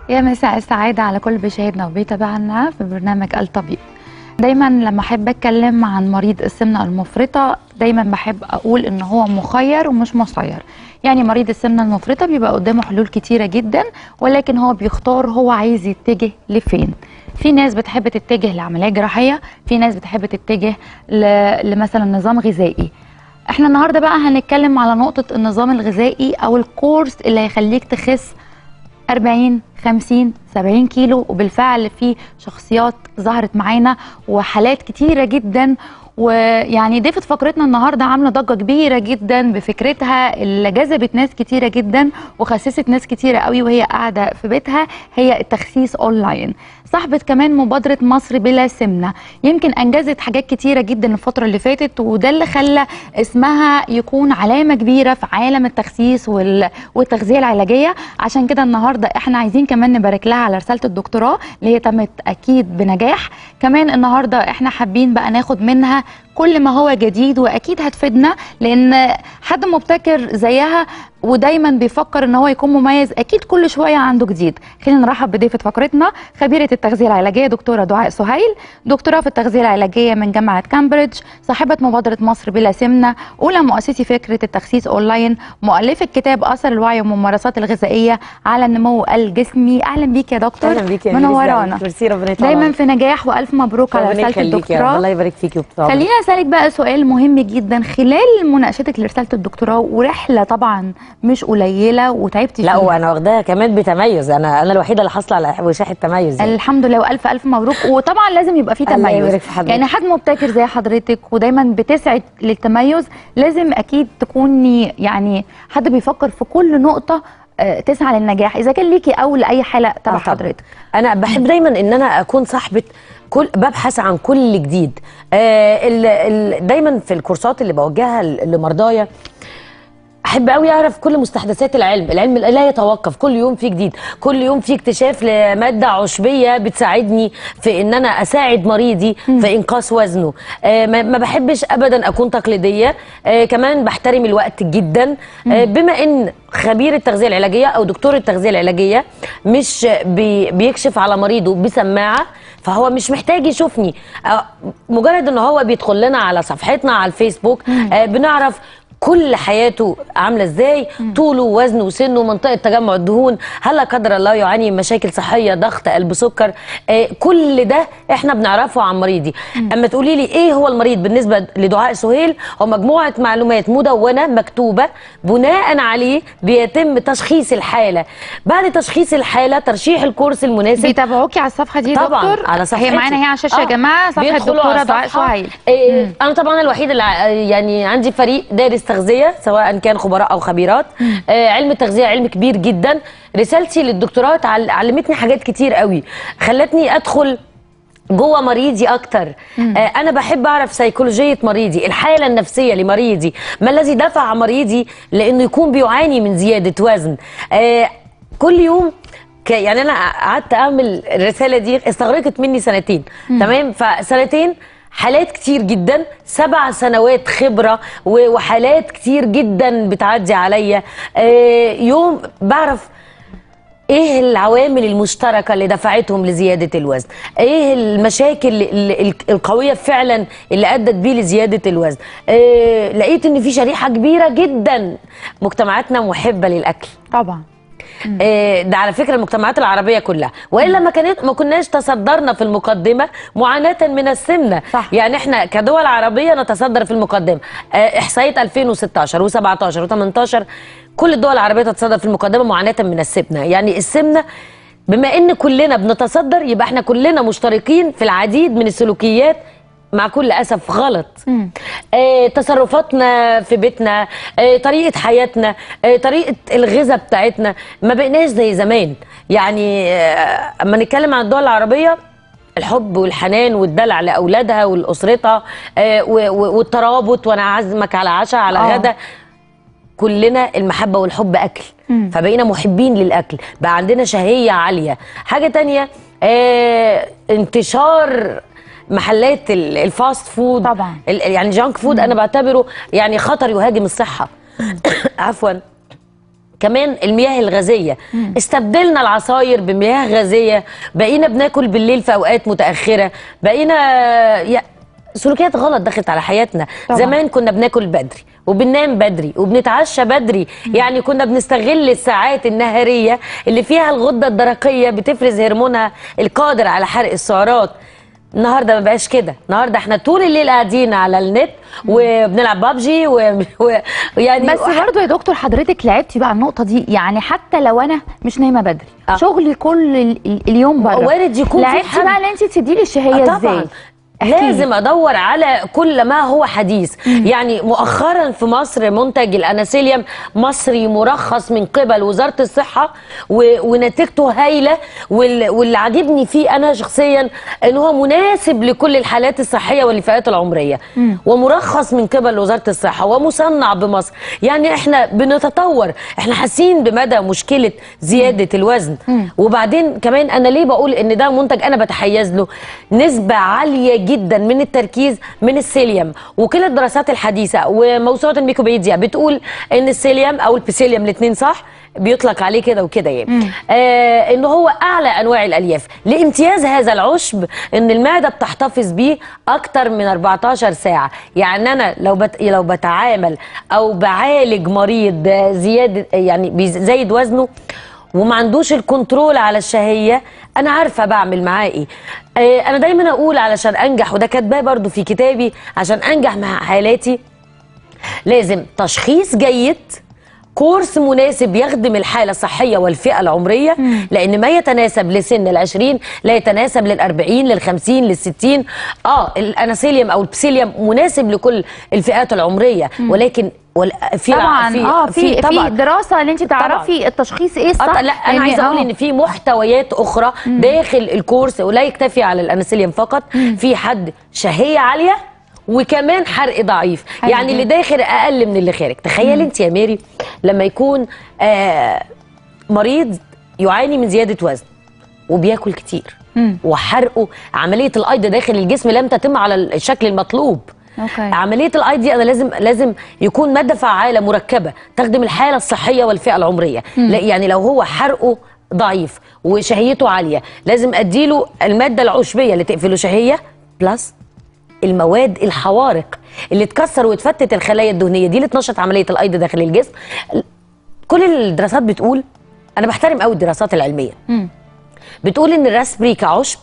يا مساء السعادة على كل بيشاهدنا وبيتابعنا في برنامج الطبيب. دايما لما احب اتكلم عن مريض السمنة المفرطة دايما بحب اقول ان هو مخير ومش مسير. يعني مريض السمنة المفرطة بيبقى قدامه حلول كتيرة جدا، ولكن هو بيختار هو عايز يتجه لفين. في ناس بتحب تتجه لعملية جراحية، في ناس بتحب تتجه لمثلا نظام غذائي. احنا النهاردة بقى هنتكلم على نقطة النظام الغذائي او الكورس اللي هيخليك تخس 40 50 70 كيلو، وبالفعل في شخصيات ظهرت معانا وحالات كتيرة جدا. ويعني ضيفة فقرتنا النهارده عامله ضجه كبيره جدا بفكرتها اللي جذبت ناس كتيره جدا وخسست ناس كتيره قوي وهي قاعده في بيتها، هي التخسيس اونلاين. صاحبه كمان مبادره مصر بلا سمنه، يمكن انجزت حاجات كتيره جدا الفتره اللي فاتت، وده اللي خلى اسمها يكون علامه كبيره في عالم التخسيس والتغذيه العلاجيه. عشان كده النهارده احنا عايزين كمان نبارك لها على رساله الدكتوراه اللي هي تمت اكيد بنجاح. كمان النهارده احنا حابين بقى ناخد منها كل ما هو جديد واكيد هتفيدنا، لان حد مبتكر زيها ودايما بيفكر ان هو يكون مميز اكيد كل شويه عنده جديد. خلينا نرحب بضيفه فقرتنا خبيره التغذيه العلاجيه دكتوره دعاء سهيل، دكتوراه في التغذيه العلاجيه من جامعه كامبريدج، صاحبه مبادره مصر بلا سمنه، اولى مؤسسي فكره التخسيس اونلاين، مؤلفه كتاب اثر الوعي والممارسات الغذائيه على النمو الجسمي. اهلا بيك يا دكتور. اهلا بيك يا منورانا. ميرسي، ربنا يطول دايما في نجاح والف مبروك على رساله الدكتوراه. الله يبارك فيكي. خلينا اسالك بقى سؤال مهم جدا. خلال مناقشتك لرساله الدكتوراه ورحله طبعا مش قليله وتعبتي لا فيها، وانا واخداها كمان بتميز، انا الوحيده اللي حاصله على وشاح التميز يعني. الحمد لله والف الف مبروك. وطبعا لازم يبقى في الله تميز، يبارك في حضرتك. يعني حد مبتكر زي حضرتك ودايما بتسعد للتميز لازم اكيد تكوني يعني حد بيفكر في كل نقطه تسعى للنجاح، اذا كان ليكي او لاي حاله تبع حضرتك. انا بحب دايما ان انا اكون صاحبه ببحث عن كل جديد. دايما في الكورسات اللي بوجهها لمرضايا احب قوي اعرف كل مستحدثات العلم لا يتوقف، كل يوم في جديد، كل يوم في اكتشاف لماده عشبيه بتساعدني في ان انا اساعد مريضي في انقاص وزنه. ما بحبش ابدا اكون تقليديه. كمان بحترم الوقت جدا. بما ان خبير التغذيه العلاجيه او دكتور التغذيه العلاجيه مش بيكشف على مريضه بسماعه، فهو مش محتاج يشوفني، مجرد ان هو بيدخل لنا على صفحتنا على الفيسبوك بنعرف كل حياته عامله ازاي، طوله ووزنه وسنه، منطقه تجمع الدهون، هل لا قدر الله يعاني من مشاكل صحيه، ضغط، قلب، سكر. كل ده احنا بنعرفه عن مريضي. اما تقولي لي ايه هو المريض بالنسبه لدعاء سهيل، هو مجموعه معلومات مدونه مكتوبه بناء عليه بيتم تشخيص الحاله. بعد تشخيص الحاله ترشيح الكورس المناسب. بيتابعوكي على الصفحه دي طبعا دكتور؟ على صفحتي هي معانا هي على الشاشه يا جماعه، صفحه الدكتوره دعاء سهيل. انا طبعا الوحيده اللي يعني عندي فريق دارس تغذيه سواء كان خبراء او خبيرات. علم التغذيه علم كبير جدا. رسالتي للدكتوراه علمتني حاجات كتير قوي، خلتني ادخل جوه مريضي اكتر. انا بحب اعرف سيكولوجيه مريضي، الحاله النفسيه لمريضي، ما الذي دفع مريضي لانه يكون بيعاني من زياده وزن. كل يوم يعني انا قعدت اعمل الرساله دي استغرقت مني سنتين. تمام، فسنتين حالات كتير جدا، 7 سنوات خبرة وحالات كتير جدا بتعدي عليا. يوم بعرف ايه العوامل المشتركة اللي دفعتهم لزيادة الوزن، ايه المشاكل القوية فعلا اللي ادت بيه لزيادة الوزن. لقيت ان في شريحة كبيرة جدا مجتمعاتنا محبة للأكل طبعا. ده على فكره المجتمعات العربيه كلها، والا ما كناش تصدرنا في المقدمه معاناه من السمنه. صح. يعني احنا كدول عربيه نتصدر في المقدمه. احصائيه 2016 و17 و18 كل الدول العربيه تتصدر في المقدمه معاناه من السمنه. يعني السمنه بما ان كلنا بنتصدر يبقى احنا كلنا مشتركين في العديد من السلوكيات مع كل أسف غلط. تصرفاتنا في بيتنا، طريقة حياتنا، طريقة الغذاء بتاعتنا، ما بقناش زي زمان. يعني اما نتكلم عن الدول العربية، الحب والحنان والدلع لأولادها ولأسرتها والترابط، وأنا أعزمك على عشاء على غدا. كلنا المحبة والحب أكل، فبقينا محبين للأكل، بقى عندنا شهية عالية. حاجة تانية انتشار محلات الفاست فود طبعا، يعني جانك فود. انا بعتبره يعني خطر يهاجم الصحه. عفوا. كمان المياه الغازيه. استبدلنا العصاير بمياه غازيه، بقينا بناكل بالليل في اوقات متاخره، بقينا سلوكيات غلط دخلت على حياتنا. طبعا. زمان كنا بناكل بدري وبننام بدري وبنتعشى بدري، يعني كنا بنستغل الساعات النهاريه اللي فيها الغده الدرقيه بتفرز هرمونها القادر على حرق السعرات. النهارده ما بقاش كده، النهارده احنا طول الليل قاعدين على النت وبنلعب بابجي يعني بس برضه يا دكتور حضرتك لعبتي بقى النقطه دي، يعني حتى لو انا مش نايمه بدري شغلي كل اليوم بره وارد يكون لعبتي بقى ان انت تدي لي الشهيه ازاي؟ لازم ادور على كل ما هو حديث. يعني مؤخرا في مصر منتج الاناسيليوم مصري مرخص من قبل وزاره الصحه ونتيجته هايله، واللي عاجبني فيه انا شخصيا ان هو مناسب لكل الحالات الصحيه والفئات العمريه، ومرخص من قبل وزاره الصحه ومصنع بمصر. يعني احنا بنتطور، احنا حاسين بمدى مشكله زياده الوزن. وبعدين كمان انا ليه بقول ان ده منتج انا بتحيز له؟ نسبه عاليه جدا من التركيز من السيليوم، وكل الدراسات الحديثه وموسوعه الميكروبيديا بتقول ان السيليوم او البسيليوم الاثنين صح بيطلق عليه كده وكده يعني ان هو اعلى انواع الالياف. لامتياز هذا العشب ان المعده بتحتفظ بيه اكتر من 14 ساعه. يعني انا لو بتعامل او بعالج مريض زياده يعني بيزيد وزنه وما عندوش الكنترول على الشهيه، انا عارفه بعمل معاه ايه. انا دايما اقول علشان انجح، وده كاتباه برضو في كتابي، عشان انجح مع حالاتي لازم تشخيص جيد، كورس مناسب يخدم الحالة الصحية والفئة العمرية، لأن ما يتناسب لسن ال20 لا يتناسب لل40 لل50 لل60. الأناسيليوم أو البسيليوم مناسب لكل الفئات العمرية، ولكن في طبعا في دراسه اللي انت تعرفي التشخيص ايه الصح. لا انا عايزه اقول ان في محتويات اخرى داخل الكورس، ولا يكتفي على الأناسيليوم فقط. في حد شهيه عاليه وكمان حرق ضعيف، يعني اللي داخل اقل من اللي خارج. تخيل انت يا ميري لما يكون مريض يعاني من زياده وزن وبياكل كتير وحرقه، عمليه الايض داخل الجسم لم تتم على الشكل المطلوب. عمليه الايض دي انا لازم يكون ماده فعاله مركبه تخدم الحاله الصحيه والفئه العمريه. يعني لو هو حرقه ضعيف وشهيته عاليه، لازم اديله الماده العشبيه اللي تقفله شهيه بلس المواد الحوارق اللي تكسر وتفتت الخلايا الدهنيه دي اللي تنشط عمليه الايض داخل الجسم. كل الدراسات بتقول، انا بحترم قوي الدراسات العلميه، بتقول ان الراسبري كعشب،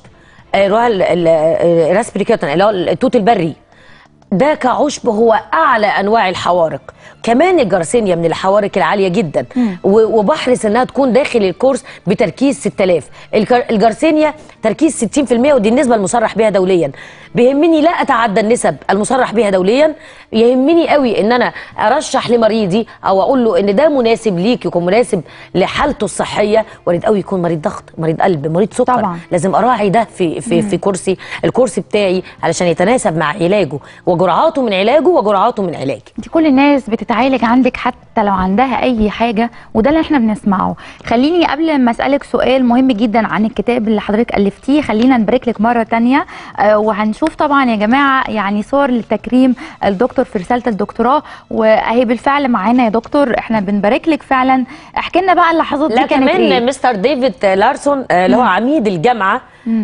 الراسبري كوتن اللي هو التوت البري ده كعشب هو اعلى انواع الحوارق. كمان الجرسينيا من الحوارق العاليه جدا، وبحرص انها تكون داخل الكورس بتركيز 6000. الجرسينيا تركيز 60%، ودي النسبه المصرح بها دوليا. بيهمني لا اتعدى النسب المصرح بها دوليا. يهمني قوي ان انا ارشح لمريضي او اقول له ان ده مناسب ليك، يكون مناسب لحالته الصحيه. وارد قوي يكون مريض ضغط، مريض قلب، مريض سكر طبعا. لازم اراعي ده في كورسي، الكورس بتاعي، علشان يتناسب مع علاجه وجرعاته من علاجه وجرعاته من علاجي. انت كل الناس بتتعالج عندك حتى لو عندها اي حاجه، وده اللي احنا بنسمعه. خليني قبل ما اسالك سؤال مهم جدا عن الكتاب اللي حضرتك الفتيه، خلينا نبارك لك مره ثانيه، وهنشوف طبعا يا جماعه يعني صور لتكريم الدكتور في رساله الدكتوراه، واهي بالفعل معانا يا دكتور، احنا بنبارك لك فعلا. احكي لنا بقى اللحظات دي كانت ايه؟ لا كمان مستر ديفيد لارسون اللي هو عميد الجامعه،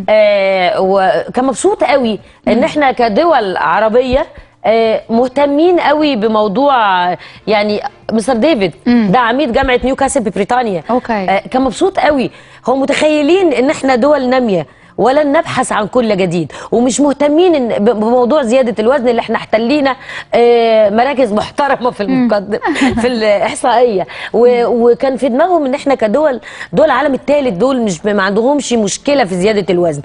وكان مبسوط قوي ان احنا كدول عربيه مهتمين قوي بموضوع. يعني مستر ديفيد ده عميد جامعه نيوكاسل ببريطانيا، كان مبسوط قوي. هو متخيلين ان احنا دول ناميه ولن نبحث عن كل جديد، ومش مهتمين بموضوع زياده الوزن اللي احنا احتلينا مراكز محترمه في المقدم في الاحصائيه. وكان في دماغهم ان احنا كدول العالم الثالث دول مش ما عندهمش مشكله في زياده الوزن.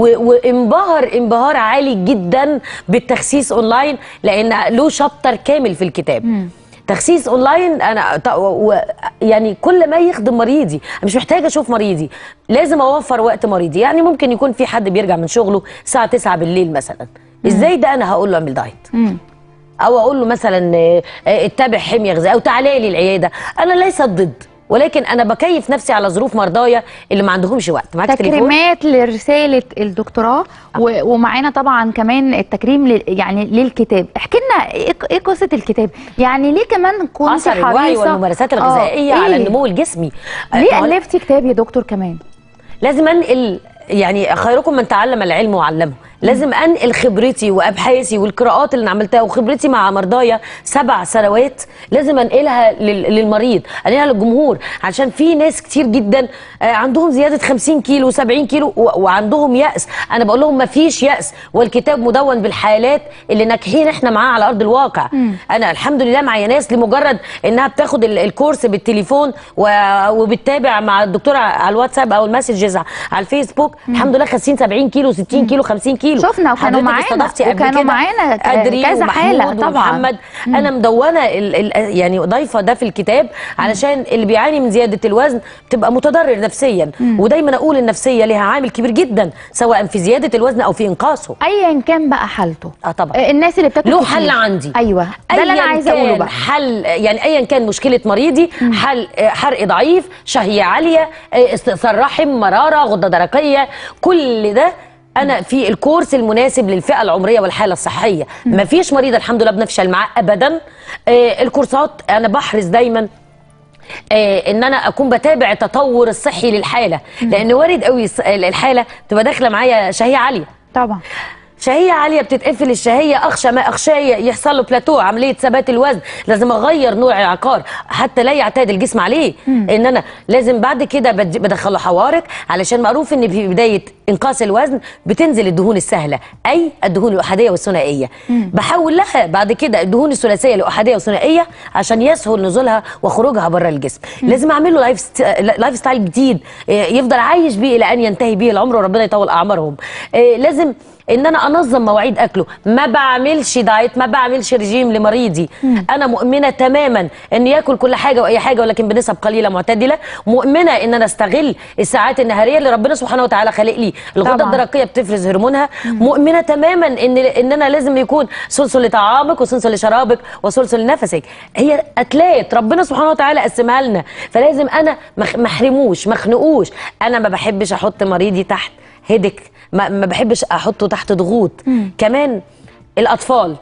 وانبهار عالي جدا بالتخسيس اونلاين، لان له شابتر كامل في الكتاب. تخسيس اونلاين انا يعني كل ما يخدم مريضي، انا مش محتاجه اشوف مريضي، لازم اوفر وقت مريضي. يعني ممكن يكون في حد بيرجع من شغله الساعه 9 بالليل مثلا، ازاي ده انا هقول له اعمل دايت، او اقول له مثلا اتبع حميه غذائيه، او تعالى لي العياده. انا ليست ضد، ولكن انا بكيف نفسي على ظروف مرضايا اللي ما عندهمش وقت. معاك تليفون؟ تكريمات لرساله الدكتوراه ومعانا طبعا كمان التكريم يعني للكتاب. احكي لنا ايه قصه الكتاب؟ يعني ليه كمان كنت اثر الوعي والممارسات الغذائيه على النمو الجسمي. ليه الفتي كتاب يا دكتور كمان؟ لازم انقل، يعني خيركم من تعلم العلم وعلمه. لازم انقل خبرتي وابحاثي والقراءات اللي انا عملتها وخبرتي مع مرضايا 7 سنوات، لازم انقلها للمريض، انقلها للجمهور، عشان في ناس كتير جدا عندهم زياده 50 كيلو 70 كيلو وعندهم يأس. انا بقول لهم مفيش يأس، والكتاب مدون بالحالات اللي ناجحين احنا معاها على ارض الواقع. انا الحمد لله معايا ناس لمجرد انها بتاخد الكورس بالتليفون وبتتابع مع الدكتوره على الواتساب او المسجز على الفيسبوك، الحمد لله خاسين 70 كيلو 60 كيلو 50 كيلو. شفنا وكانوا معانا كذا حاله طبعا. محمد انا مدونه يعني ضايفه ده في الكتاب علشان اللي بيعاني من زياده الوزن بتبقى متضرر نفسيا. ودايما اقول النفسيه لها عامل كبير جدا سواء في زياده الوزن او في انقاصه ايا كان بقى حالته. طبعا الناس اللي بتاكل له حل عندي. ايوه ده اللي انا عايزه اقوله بقى. حل يعني ايا كان مشكله مريضي، حل حرق ضعيف، شهيه عاليه، استئصال رحم، مراره، غده درقيه، كل ده أنا في الكورس المناسب للفئة العمرية والحالة الصحية. مفيش مريض الحمد لله بنفشل معاه أبدا. الكورسات أنا بحرص دايما ان انا اكون بتابع التطور الصحي للحالة، لأن وارد قوي الحالة تبقى داخلة معايا شهية عالية. طبعا شهية عالية بتتقفل الشهية، أخشى ما أخشى يحصل له بلاتو، عملية ثبات الوزن، لازم أغير نوع العقار حتى لا يعتاد الجسم عليه. إن أنا لازم بعد كده بدخله حوارق، علشان معروف إن في بداية إنقاص الوزن بتنزل الدهون السهلة، أي الدهون الأحادية والثنائية. بحول لها بعد كده الدهون الثلاثية الأحادية والثنائية عشان يسهل نزولها وخروجها بره الجسم. لازم أعمل له لايف ستايل جديد يفضل عايش بيه إلى أن ينتهي به العمر وربنا يطول أعمارهم. لازم ان انا انظم مواعيد اكله، ما بعملش دايت، ما بعملش رجيم لمريضي. انا مؤمنه تماما ان ياكل كل حاجه واي حاجه ولكن بنسب قليله معتدله. مؤمنه ان انا استغل الساعات النهاريه اللي ربنا سبحانه وتعالى خالق لي الغده الدرقيه بتفرز هرمونها. مؤمنه تماما ان انا لازم يكون سلسل لطعامك وسلسل لشرابك وسلسل لنفسك. هي اتلات ربنا سبحانه وتعالى قسمها لنا، فلازم انا ما احرموش ما اخنقوش. انا ما بحبش احط مريضي تحت هيدك، ما بحبش احطه تحت ضغوط. كمان الاطفال،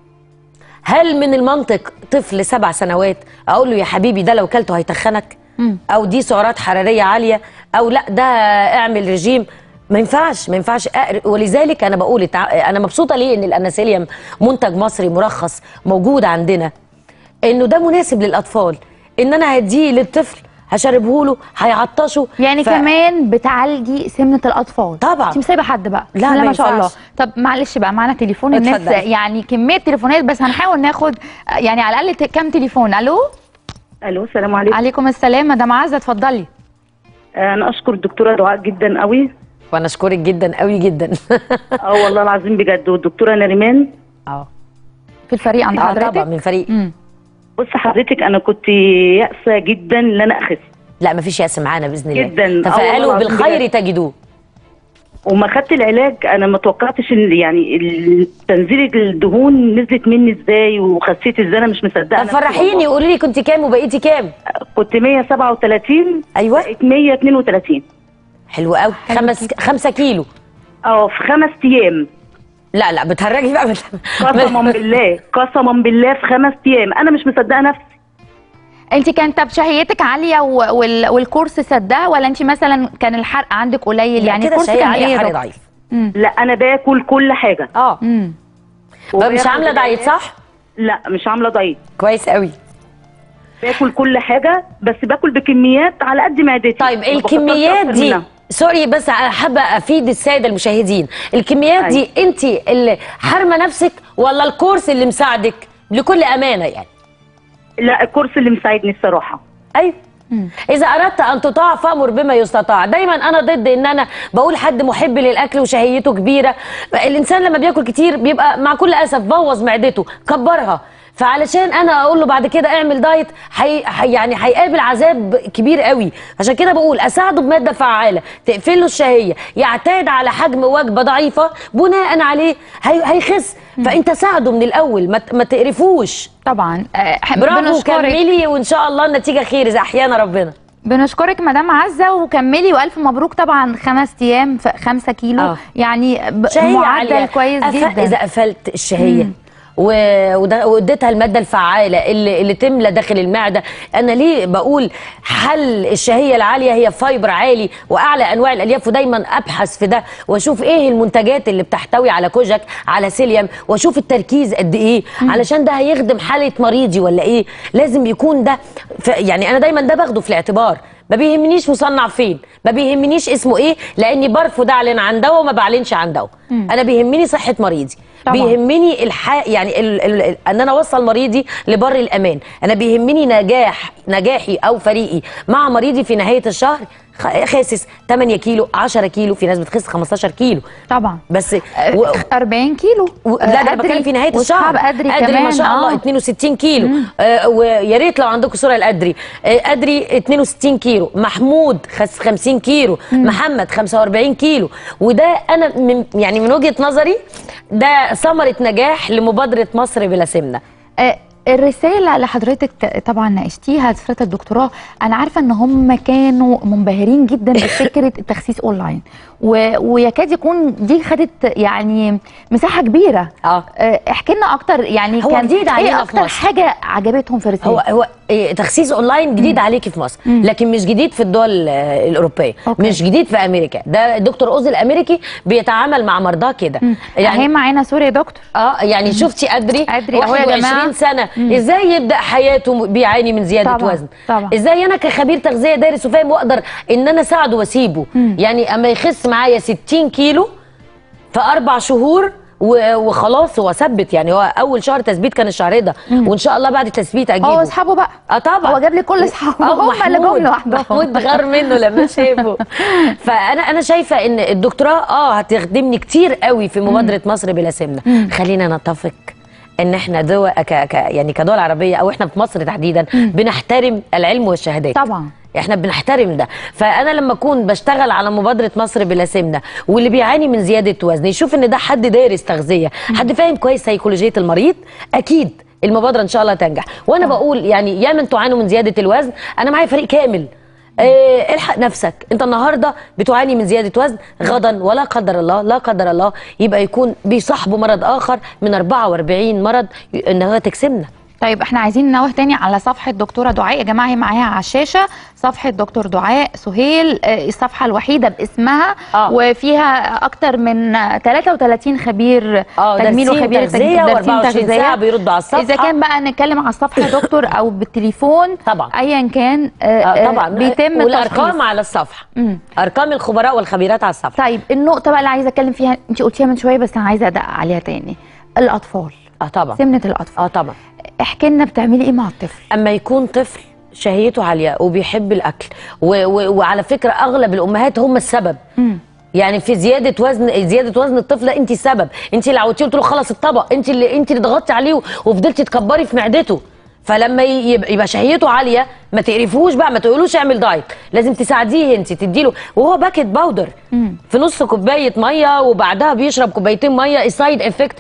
هل من المنطق طفل 7 سنوات اقول له يا حبيبي ده لو كلته هيتخنك، او دي سعرات حراريه عاليه، او لا ده اعمل رجيم؟ ما ينفعش ما ينفعش. ولذلك انا بقول انا مبسوطه ليه ان الاناسيليوم منتج مصري مرخص موجود عندنا، انه ده مناسب للاطفال، ان انا هديه للطفل هشربه له هيعطشه. يعني كمان بتعالجي سمنه الاطفال طبعا. انت مش سايبه حد بقى؟ لا ما شاء الله. طب معلش بقى معانا تليفون الناس يعني كميه تليفونات، بس هنحاول ناخد يعني على الاقل كام تليفون. الو السلام عليكم. عليكم السلام مدام عزه، اتفضلي. انا اشكر الدكتوره دعاء جدا قوي. وانا اشكرك جدا قوي جدا. والله العظيم بجد. والدكتوره نريمان في الفريق عند حضرتك؟ طبعا من الفريق. بص حضرتك انا كنت يائسه جدا ان انا اخس. لا مفيش يأس معانا باذن الله جدا. تفائلوا بالخير تجدوه. وما خدت العلاج انا ما توقعتش ان يعني تنزيل الدهون نزلت مني ازاي وخسيت ازاي، انا مش مصدقه. طب فرحيني قولي لي كنت كام وبقيتي كام؟ كنت 137. ايوه بقيت 132. حلو قوي. 5 كيلو في 5 ايام. لا بتهرجي بقى. قسما بالله قسما بالله في 5 ايام انا مش مصدقه نفسي. انت كانت شهيتك عاليه والكورس سدها، ولا انت مثلا كان الحرق عندك قليل؟ يعني الكورس كان عاليه حرق ضعيف. لا انا باكل كل حاجه. مش عامله دايت صح؟ لا مش عامله دايت. كويس قوي. باكل كل حاجه بس باكل بكميات على قد معدتي. طيب الكميات دي سوري بس حابه افيد الساده المشاهدين، الكميات دي انت اللي حارمه نفسك ولا الكورس اللي مساعدك؟ بكل امانه يعني. لا الكورس اللي مساعدني الصراحه. ايوه. اذا اردت ان تطاع فامر بما يستطاع. دايما انا ضد ان انا بقول حد محب للاكل وشهيته كبيره. الانسان لما بياكل كتير بيبقى مع كل اسف بوظ معدته كبرها، فعلشان انا اقول له بعد كده اعمل دايت يعني هيقابل عذاب كبير قوي. عشان كده بقول اساعده بماده فعاله تقفل له الشهيه، يعتاد على حجم وجبه ضعيفه بناء عليه هيخس. فانت ساعده من الاول ما تقرفوش. طبعا. برافو كملي وان شاء الله النتيجه خير اذا احيانا ربنا. بنشكرك مدام عزه، وكملي والف مبروك طبعا. 5 ايام في 5 كيلو يعني معدل كويس جدا. اذا قفلت الشهيه واديتها الماده الفعاله اللي تملى داخل المعده. انا ليه بقول حل الشهيه العاليه هي فايبر عالي واعلى انواع الالياف، ودايما ابحث في ده واشوف ايه المنتجات اللي بتحتوي على كوجك على سيليوم، واشوف التركيز قد ايه علشان ده هيخدم حاله مريضي ولا ايه. لازم يكون ده يعني انا دايما ده باخده في الاعتبار. ما بيهمنيش مصنع فين، ما بيهمنيش اسمه ايه، لاني برفض اعلن عن دواء وما بعلنش عن دواء. انا بيهمني صحه مريضي طبعا. بيهمني يعني ان انا اوصل مريضي لبر الامان. انا بيهمني نجاحي او فريقي مع مريضي في نهايه الشهر خاسس 8 كيلو 10 كيلو، في ناس بتخس 15 كيلو طبعا، بس 40 كيلو. لا ده انا بتكلم في نهايه الشهر. قدري ما شاء الله 62 كيلو. ويا ريت لو عندكم صوره لقدري. قدري 62 كيلو، محمود 50 كيلو، محمد 45 كيلو. وده انا يعني من وجهه نظري ده ثمره نجاح لمبادره مصر بلا سمنه. الرسالة اللي حضرتك طبعا ناقشتيها في فترة الدكتوراه، أنا عارفة إن هم كانوا منبهرين جدا بفكرة التخسيس أونلاين، ويكاد يكون دي خدت يعني مساحة كبيرة. احكي لنا أكتر، يعني هو كان جديد علينا إيه أكتر حاجة عجبتهم في الرسالة؟ هو تخسيس أونلاين جديد عليكي في مصر، لكن مش جديد في الدول الأوروبية. مش جديد في أمريكا. ده دكتور أوز الأمريكي بيتعامل مع مرضاه كده. يعني معانا صورة يا دكتور. يعني شفتي قدري أهو يا جماعة 20 سنة ازاي يبدا حياته بيعاني من زياده طبعًا. وزن. طبعًا. ازاي انا كخبير تغذيه دارس وفاهم واقدر ان انا اساعده واسيبه. يعني اما يخس معايا 60 كيلو في 4 شهور وخلاص هو ثبت. يعني هو اول شهر تثبيت كان الشهر ده، وان شاء الله بعد التثبيت اجيبه. هو اصحابه بقى طبعا هو جاب لي كل اصحابه هم اللي جم لوحدهم. محمود غار منه لما شافه. فانا شايفه ان الدكتوراه هتخدمني كتير قوي في مبادره مصر بلا سمنه. خلينا نتفق ان احنا دول يعني كدول عربيه او احنا في مصر تحديدا بنحترم العلم والشهادات طبعا. احنا بنحترم ده. فانا لما اكون بشتغل على مبادره مصر بلا سمنه واللي بيعاني من زياده وزن يشوف ان ده حد دارس تغذيه، حد فاهم كويس سيكولوجيه المريض، اكيد المبادره ان شاء الله تنجح. وانا بقول يعني يا من تعانوا من زياده الوزن، انا معايا فريق كامل. الحق نفسك، انت النهارده بتعاني من زياده وزن، غدا ولا قدر الله لا قدر الله يبقى يكون بيصاحبه مرض اخر من 44 مرض ان هو تكسمنا. طيب احنا عايزين ننوه تاني على صفحه دكتوره دعاء يا جماعه، هي معاها على الشاشه صفحه دكتور دعاء سهيل، الصفحه الوحيده باسمها وفيها اكتر من 33 خبير تجميل وخبير تغذيه و24 ساعه بيردوا على الصفحه. اذا كان بقى نتكلم على الصفحه يا دكتور او بالتليفون طبعا ايا كان طبعا بيتم والارقام على الصفحه. ارقام الخبراء والخبيرات على الصفحه. طيب النقطه بقى اللي عايزه اتكلم فيها انت قلتيها من شويه بس انا عايزه ادق عليها تاني، الاطفال. طبعا سمنه الاطفال. طبعا. احكي لنا بتعملي ايه مع الطفل؟ اما يكون طفل شهيته عاليه وبيحب الاكل وعلى فكره اغلب الامهات هم السبب. يعني في زياده وزن الطفل انت السبب، انت اللي عودتيه قلت له خلص الطبق، انت اللي ضغطتي عليه وفضلتي تكبري في معدته. فلما يبقى شهيته عاليه ما تقرفوش بقى، ما تقولوش اعمل دايت، لازم تساعديه انت تديله وهو باكت باودر في نص كوبايه ميه وبعدها بيشرب كوبايتين ميه. السايد افكت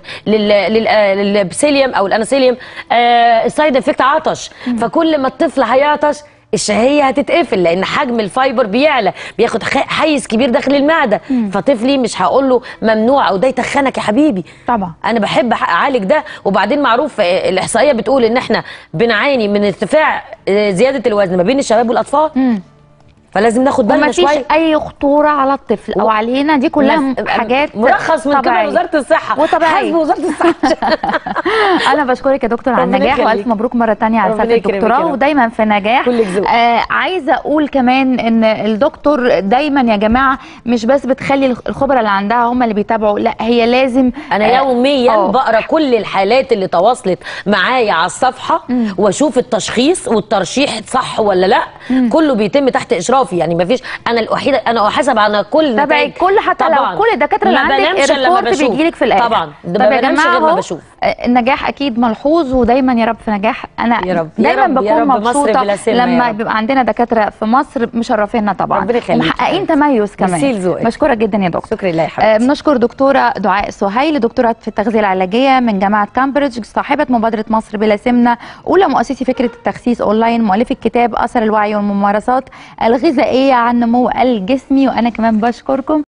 للبسيليوم او الاناسيليوم السايد افكت عطش. فكل ما الطفل هيعطش الشهيه هتتقفل لان حجم الفايبر بيعلى، بياخد حيز كبير داخل المعده. فطفلي مش هقول له ممنوع او ده يتخنك يا حبيبي. طبعا انا بحب اعالج ده. وبعدين معروف الاحصائيه بتقول ان احنا بنعاني من ارتفاع زياده الوزن ما بين الشباب والاطفال. فلازم ناخد بالنا شويه. ومفيش اي خطوره على الطفل او علينا، دي كلها حاجات مرخص من قبل وزاره الصحه وطبيعي. حسب وزاره الصحه. انا بشكرك يا دكتور على النجاح والف مبروك مره ثانيه على فتره الدكتوراه ودايما في نجاح. عايزه اقول كمان ان الدكتور دايما يا جماعه مش بس بتخلي الخبراء اللي عندها هم اللي بيتابعوا، لا هي لازم انا يوميا بقرا كل الحالات اللي تواصلت معايا على الصفحه واشوف التشخيص والترشيح صح ولا لا. كله بيتم تحت اشراف. يعني ما فيش انا الوحيده، انا احاسب على كل تبعي كل حتى طبعاً. لو كل الدكاتره اللي عندك الريبورت بيجي لك في الاخر. طبعا ما بنامش غير ما بشوف. النجاح اكيد ملحوظ، ودايما يا رب في نجاح. انا يا رب دايما بكون مبسوطه لما رب. بيبقى عندنا دكاتره في مصر مشرفينا طبعا، ربنا يخليك، ومحققين تميز كمان. بشكرك جدا يا دكتور. شكرا لله يا حبيبتي. بنشكر دكتوره دعاء سهيل، دكتوره في التغذيه العلاجيه من جامعه كامبريدج، صاحبه مبادره مصر بلا سمنه، اولى مؤسسي فكره التخسيس اونلاين، مؤلفه كتاب اثر الوعي والممارسات الغذائيه عن النمو الجسمي. وانا كمان بشكركم.